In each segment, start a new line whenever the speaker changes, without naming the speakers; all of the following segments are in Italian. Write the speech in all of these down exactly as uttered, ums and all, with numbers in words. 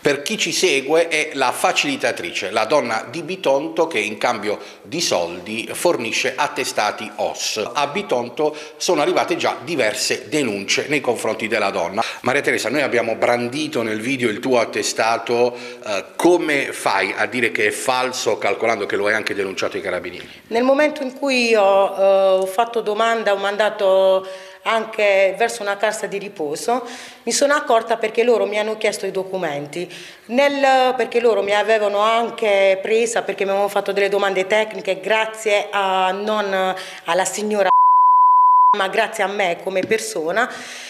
Per chi ci segue è la facilitatrice, la donna di Bitonto che in cambio di soldi fornisce attestati O S. A Bitonto sono arrivate già diverse denunce nei confronti della donna. Maria Teresa, noi abbiamo brandito nel video il tuo attestato, eh, come fai a dire che è falso calcolando che lo hai anche denunciato ai carabinieri?
Nel momento in cui io eh, ho fatto domanda, ho mandato anche verso una casa di riposo, mi sono accorta perché loro mi hanno chiesto i documenti, Nel, perché loro mi avevano anche presa perché mi avevano fatto delle domande tecniche grazie a non alla signora ma grazie a me come persona.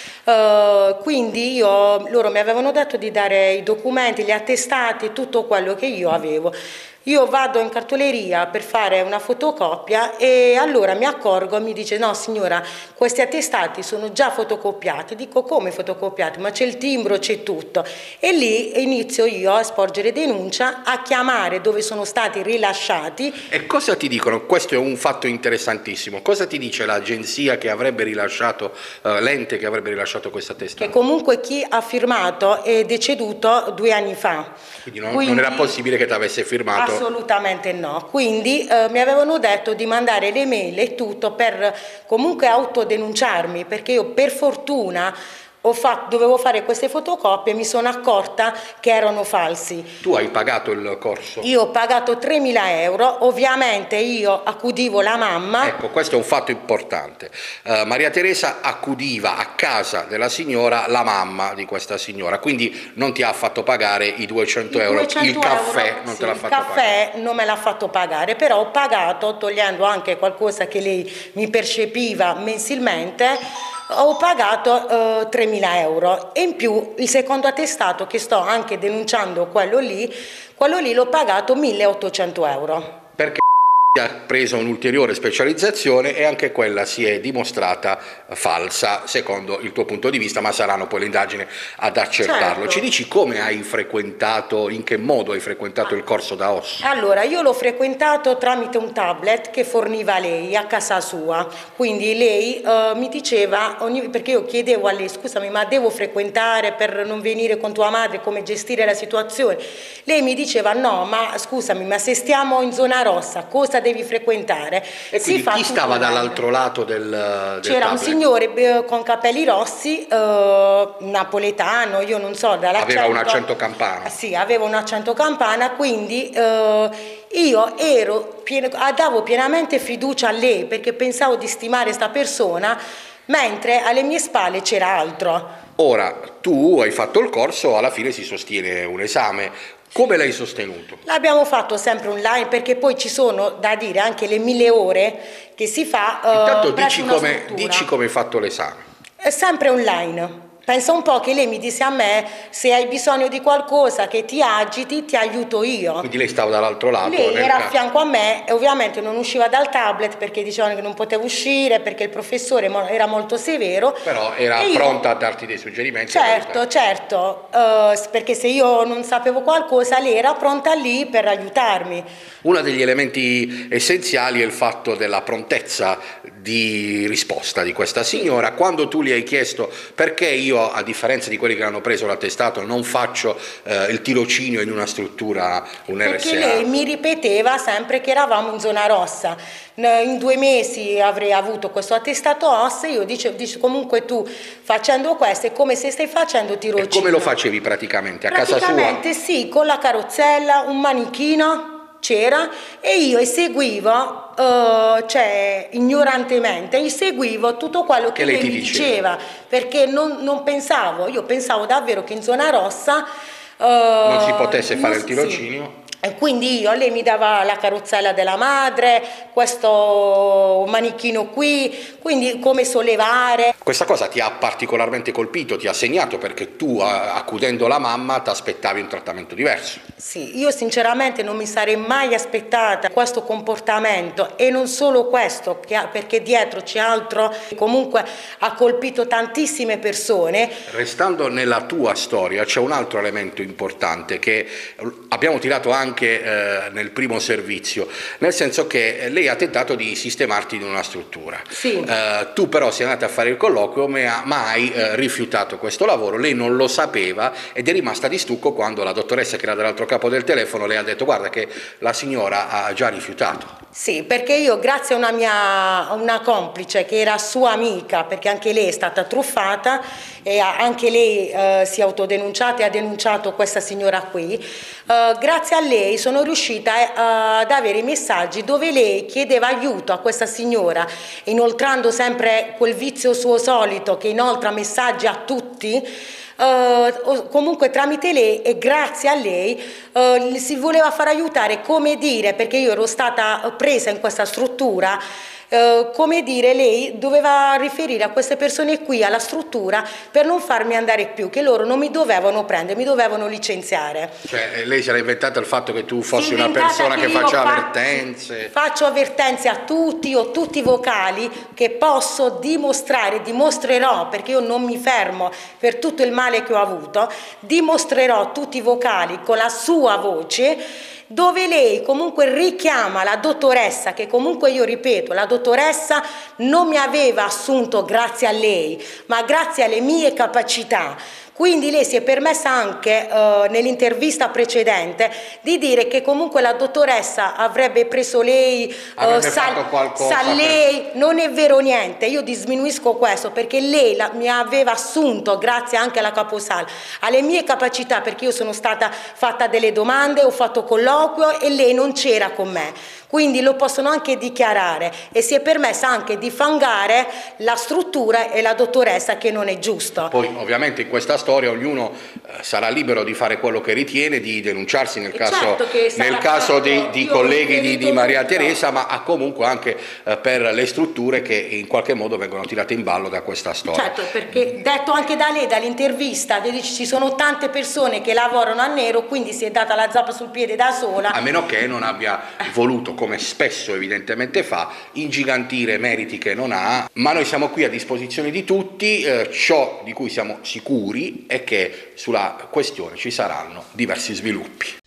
Uh, quindi io, loro mi avevano detto di dare i documenti, gli attestati, tutto quello che io avevo. Io vado in cartoleria per fare una fotocopia e allora mi accorgo e mi dice no signora, questi attestati sono già fotocopiati. Dico come fotocopiati? Ma c'è il timbro, c'è tutto. E lì inizio io a sporgere denuncia, a chiamare dove sono stati rilasciati.
E cosa ti dicono? Questo è un fatto interessantissimo. Cosa ti dice l'agenzia che avrebbe rilasciato, uh, l'ente che avrebbe rilasciato questo attestato?
Che comunque chi ha firmato è deceduto due anni fa.
Quindi non,
Quindi,
non era possibile che ti avesse firmato?
Assolutamente no, quindi eh, mi avevano detto di mandare le mail e tutto per comunque autodenunciarmi, perché io per fortuna ho fatto, dovevo fare queste fotocopie e mi sono accorta che erano falsi.
Tu hai pagato il corso?
Io ho pagato tremila euro, ovviamente io accudivo la mamma.
Ecco, questo è un fatto importante. Uh, Maria Teresa accudiva a casa della signora la mamma di questa signora, quindi non ti ha fatto pagare i duecento euro, il caffè
euro,
non
sì,
te l'ha fatto
pagare. Il caffè
pagare.
non me l'ha fatto pagare, però ho pagato, togliendo anche qualcosa che lei mi percepiva mensilmente, ho pagato uh, tremila euro e in più il secondo attestato che sto anche denunciando, quello lì, quello lì l'ho pagato milleottocento euro.
Perché ha preso un'ulteriore specializzazione e anche quella si è dimostrata falsa secondo il tuo punto di vista, ma saranno poi le indagini ad accertarlo.
Certo.
Ci dici come hai frequentato, in che modo hai frequentato il corso da O S?
Allora, io l'ho frequentato tramite un tablet che forniva lei a casa sua, quindi lei uh, mi diceva, ogni, perché io chiedevo a lei, scusami ma devo frequentare per non venire con tua madre, come gestire la situazione? Lei mi diceva no, ma scusami, ma se stiamo in zona rossa, cosa devi frequentare?
E
si
quindi
fa
chi stava
online.
dall'altro lato del, del
C'era un signore eh, con capelli rossi, eh, napoletano, io non so, dall'accento.
Aveva un accento campano.
Sì, aveva un accento campana, quindi eh, io ero pieno, davo pienamente fiducia a lei perché pensavo di stimare questa persona, mentre alle mie spalle c'era altro.
Ora, tu hai fatto il corso, alla fine si sostiene un esame. Come l'hai sostenuto?
L'abbiamo fatto sempre online perché poi ci sono da dire anche le mille ore che si fa.
Intanto
eh,
dici come, dici come hai fatto l'esame.
È sempre online. Pensa un po' che lei mi disse a me, se hai bisogno di qualcosa che ti agiti, ti aiuto io.
Quindi lei stava dall'altro lato?
Lei
nel
era
caso.
a fianco a me e ovviamente non usciva dal tablet perché dicevano che non potevo uscire, perché il professore era molto severo.
Però era
io...
pronta a darti dei suggerimenti?
Certo, certo, uh, perché se io non sapevo qualcosa, lei era pronta lì per aiutarmi.
Uno degli elementi essenziali è il fatto della prontezza di risposta di questa signora. Quando tu gli hai chiesto perché io, a differenza di quelli che hanno preso l'attestato, non faccio eh, il tirocinio in una struttura, un R S A?
Perché lei mi ripeteva sempre che eravamo in zona rossa. In due mesi avrei avuto questo attestato O S, io dice, dice comunque tu facendo questo è come se stai facendo tirocinio.
E come lo facevi praticamente? A casa sua?
Praticamente sì, con la carrozzella, un manichino c'era e io eseguivo, uh, cioè ignorantemente, eseguivo tutto quello che, che lei, lei mi diceva, diceva perché non, non pensavo, io pensavo davvero che in zona rossa uh,
non si potesse fare il tirocinio.
Sì. E quindi io, lei mi dava la carrozzella della madre, questo manichino qui, quindi come sollevare.
Questa cosa ti ha particolarmente colpito, ti ha segnato perché tu, accudendo la mamma, ti aspettavi un trattamento diverso.
Sì, io sinceramente non mi sarei mai aspettata questo comportamento e non solo questo, perché dietro c'è altro, comunque ha colpito tantissime persone.
Restando nella tua storia c'è un altro elemento importante che abbiamo tirato anche anche eh, nel primo servizio, nel senso che lei ha tentato di sistemarti in una struttura.
Sì.
Eh, tu però sei andata a fare il colloquio ma, ma hai eh, rifiutato questo lavoro, lei non lo sapeva ed è rimasta di stucco quando la dottoressa che era dall'altro capo del telefono le ha detto guarda che la signora ha già rifiutato.
Sì, perché io grazie a una mia a una complice che era sua amica, perché anche lei è stata truffata e anche lei eh, si è autodenunciata e ha denunciato questa signora qui, eh, grazie a lei sono riuscita eh, ad avere i messaggi dove lei chiedeva aiuto a questa signora, inoltrando sempre quel vizio suo solito che inoltra messaggi a tutti. Uh, comunque tramite lei e grazie a lei uh, si voleva far aiutare, come dire, perché io ero stata presa in questa struttura, uh, come dire, lei doveva riferire a queste persone qui alla struttura per non farmi andare più, che loro non mi dovevano prendere, mi dovevano licenziare.
Cioè lei si era inventata il fatto che tu fossi
Si
una persona che,
che
faccia
fa
avvertenze.
Faccio avvertenze a tutti, ho tutti i vocali che posso dimostrare, dimostrerò, perché io non mi fermo per tutto il male che ho avuto, dimostrerò tutti i vocali con la sua voce, dove lei comunque richiama la dottoressa, che comunque io ripeto, la dottoressa non mi aveva assunto grazie a lei, ma grazie alle mie capacità. Quindi lei si è permessa anche eh, nell'intervista precedente di dire che comunque la dottoressa avrebbe preso lei, eh, sa, sa lei, per... non è vero niente, io disminuisco questo perché lei la, mi aveva assunto grazie anche alla caposala, alle mie capacità, perché io sono stata fatta delle domande, ho fatto colloquio e lei non c'era con me. Quindi lo possono anche dichiarare e si è permessa anche di fangare la struttura e la dottoressa, che non è giusto.
Poi ovviamente in questa storia ognuno eh, sarà libero di fare quello che ritiene, di denunciarsi nel caso,
certo
nel caso di, di colleghi di, di Maria Teresa, ma ha comunque anche eh, per le strutture che in qualche modo vengono tirate in ballo da questa storia.
Certo, perché detto anche da lei, dall'intervista, ci sono tante persone che lavorano a nero, quindi si è data la zappa sul piede da sola.
A meno che non abbia voluto, come spesso evidentemente fa, ingigantire meriti che non ha, ma noi siamo qui a disposizione di tutti. Eh, ciò di cui siamo sicuri è che sulla questione ci saranno diversi sviluppi.